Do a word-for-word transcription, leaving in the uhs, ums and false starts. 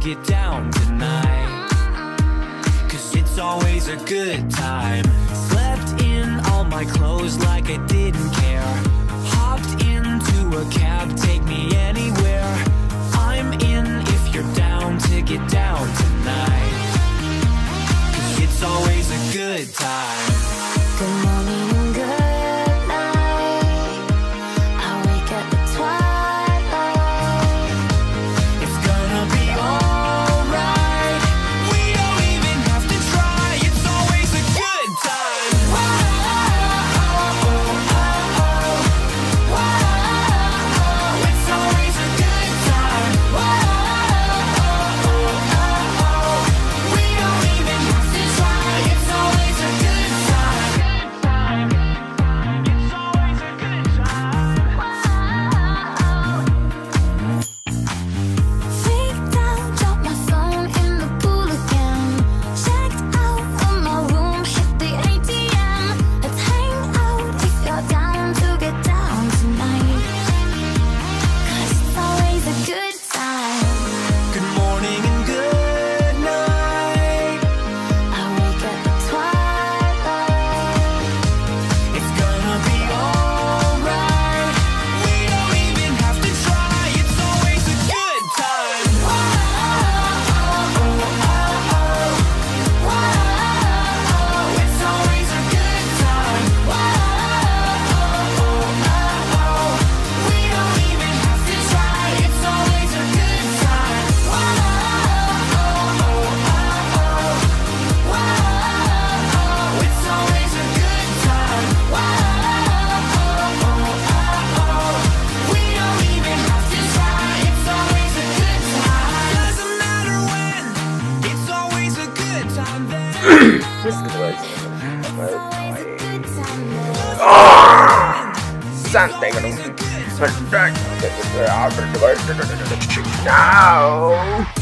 get down tonight, 'cause it's always a good time. Slept in all my clothes like I didn't care. Hopped into a cab, take me anywhere. I'm in if you're down to get down tonight, 'cause it's always a good time. Good morning and good night. I wake up at twilight. It's gonna be alright. We don't even have to try. It's always a good time. Whoa, oh, oh, oh. Whoa, it's always a good time. Whoa, oh, oh, oh. We don't even have to try. It's always a good time. It's always a good time. Freaked out, dropped my phone in the pool again. Checked out of my room, hit the A T M. Let's hang out if you're down to get down tonight, 'cause it's always a good time. Good morning and good night. I wake up at twilight. It's gonna be alright. We don't even have to try. It's always a good time. Whoa, oh, oh, oh. Whoa, it's always a good time. Whoa, oh, oh, oh. We don't even have to try. It's always a good time. Whoa, oh, oh, oh. Whoa, it's always a good time. Whoa, oh, oh, oh. We don't even have to try. It's always a good time. Doesn't matter when. It's always a good time then. This was Always a good time. something. It's a good time. No.